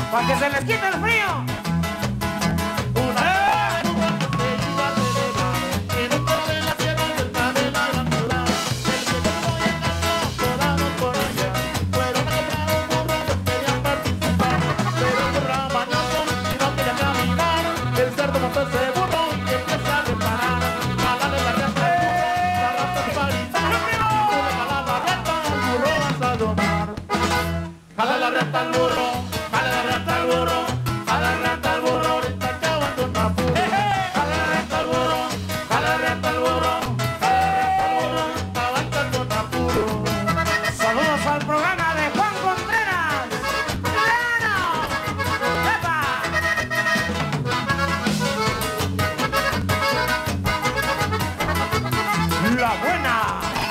para que se les quite el frío. Jala la reta al burro, jala la reta al burro, jala la reta al burro, ahorita que aguanto un apuro. Jala la reta al burro, jala la reta al burro, jala la reta al burro, ahorita aguanto un apuro. Saludos al programa de Juan Contreras. ¡Epa! La buena.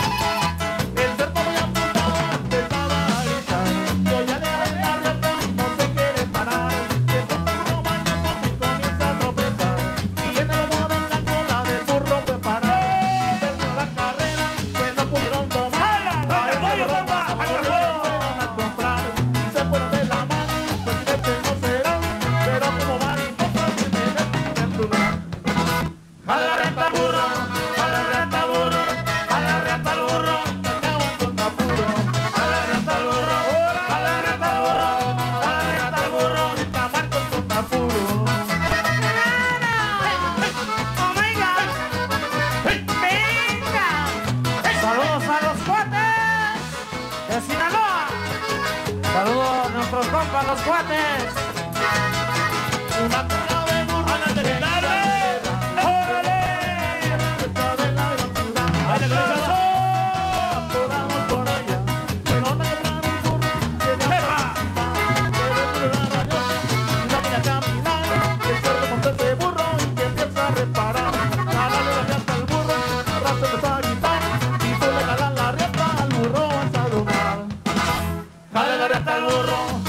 Jala la reta al burro, jala la reta al burro, jala la reta al burro, que aguanto un apuro. Jala la reta al burro, jala la reta al burro, jala la reta al burro, ahorita aguanto un apuro. ¡Oh my God! ¡Venga! Saludos a los cuates de Sinaloa. Saludos a nuestros compas, los cuates. Una cara de burro en el desfilar. Jale la reta al burro,